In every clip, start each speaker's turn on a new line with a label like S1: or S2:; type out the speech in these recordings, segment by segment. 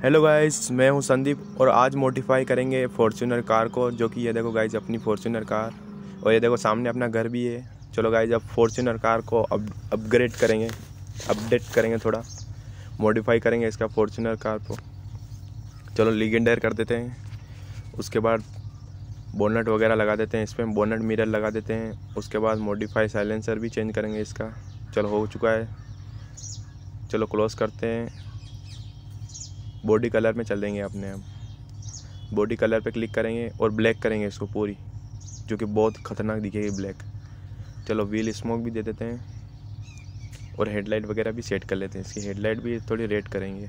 S1: Hello guys, मैं हूं संदीप और आज मॉडिफाई करेंगे फॉर्च्यूनर कार को। जो कि ये देखो गाइस अपनी फॉर्च्यूनर कार, और ये देखो सामने अपना घर भी है। चलो गाइस अब फॉर्च्यूनर कार को अपग्रेड करेंगे, अपडेट करेंगे, थोड़ा मॉडिफाई करेंगे इसका फॉर्च्यूनर कार को। चलो लीजेंडर कर देते हैं। उसके बाद बोनट वगैरह लगा देते हैं, इस पर बोनट मिरर लगा देते हैं। उसके बाद मॉडिफाई साइलेंसर भी चेंज करेंगे इसका। चलो हो चुका है, चलो क्लोज करते हैं। बॉडी कलर में चल देंगे अपने। हम बॉडी कलर पे क्लिक करेंगे और ब्लैक करेंगे इसको पूरी, जो कि बहुत ख़तरनाक दिखेगी ब्लैक। चलो व्हील स्मोक भी दे देते हैं और हेडलाइट वगैरह भी सेट कर लेते हैं। इसकी हेडलाइट भी थोड़ी रेड करेंगे,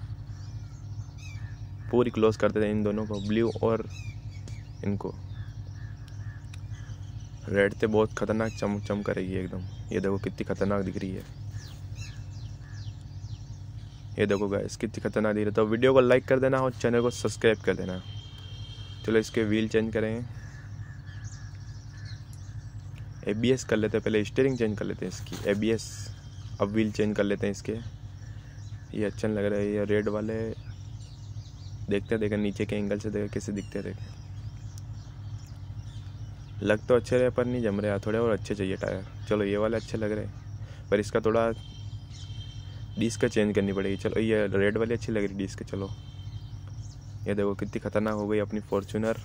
S1: पूरी क्लोज कर देते हैं इन दोनों को, ब्लू और इनको। रेड से बहुत ख़तरनाक चमक करेगी एकदम। ये देखो कितनी ख़तरनाक दिख रही है, ये देखो गाइस कितनी खतरनाक दिख रही है। तो वीडियो को लाइक कर देना और चैनल को सब्सक्राइब कर देना। चलो इसके व्हील चेंज करें, ABS कर लेते हैं। पहले स्टीयरिंग चेंज कर लेते हैं इसकी, ABS। अब व्हील चेंज कर लेते हैं इसके। ये अच्छा नहीं लग रहा है, ये रेड वाले देखते नीचे के एंगल से देखे कैसे दिखते देखे। लग तो अच्छे रहे पर नहीं जम रहे, थोड़े और अच्छे चाहिए टायर। चलो ये वाले अच्छे लग रहे हैं पर इसका थोड़ा डिस्क चेंज करनी पड़ेगी। चलो ये रेड वाली अच्छी लग रही डिस्क। चलो ये देखो कितनी खतरनाक हो गई अपनी फॉर्च्यूनर।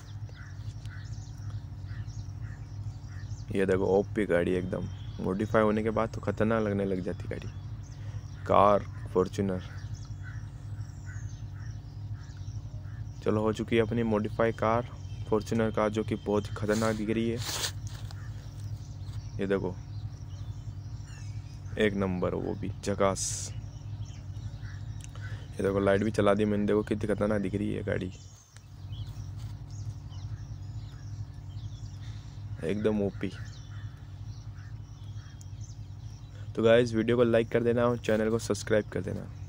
S1: ये देखो ओपी गाड़ी एकदम। मॉडिफाई होने के बाद तो खतरनाक लगने लग जाती गाड़ी, कार फॉर्च्यूनर। चलो हो चुकी है अपनी मॉडिफाई कार फॉर्च्यूनर कार, जो कि बहुत खतरनाक दिख रही है। ये देखो एक नंबर, वो भी झकास। ये देखो लाइट भी चला दी मैंने, देखो कितनी खतरनाक दिख रही है गाड़ी, एकदम ओपी। तो गाइस वीडियो को लाइक कर देना और चैनल को सब्सक्राइब कर देना।